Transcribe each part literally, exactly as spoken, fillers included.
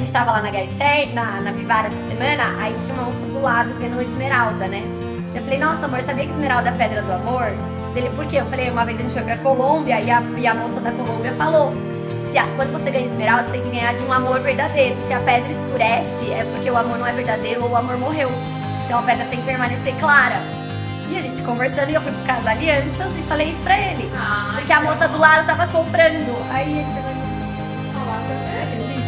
gente tava lá na Gaster, na, na Vivara essa semana, aí tinha uma moça do lado vendo esmeralda, né? Eu falei, nossa amor, sabia que esmeralda é a pedra do amor? Dele, por quê? Eu falei, uma vez a gente foi pra Colômbia e a, e a moça da Colômbia falou, se a, quando você ganha esmeralda, você tem que ganhar de um amor verdadeiro. Se a pedra escurece, é porque o amor não é verdadeiro ou o amor morreu. Então a pedra tem que permanecer clara. E a gente conversando, e eu fui buscar as alianças e falei isso pra ele. Ah, porque a moça do lado tava comprando. Aí ele falou, acredita?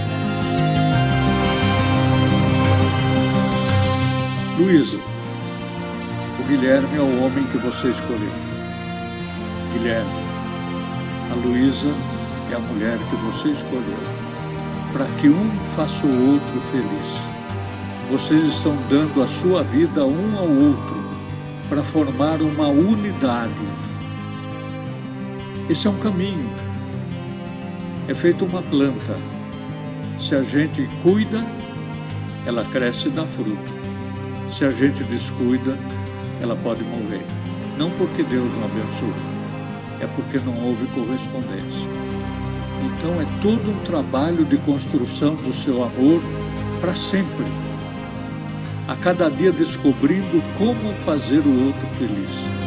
Luísa, o Guilherme é o homem que você escolheu. Guilherme, a Luísa é a mulher que você escolheu. Para que um faça o outro feliz. Vocês estão dando a sua vida um ao outro para formar uma unidade. Esse é um caminho. É feito uma planta. Se a gente cuida, ela cresce e dá fruto. Se a gente descuida, ela pode morrer. Não porque Deus não abençoe, é porque não houve correspondência. Então é todo um trabalho de construção do seu amor para sempre. A cada dia descobrindo como fazer o outro feliz.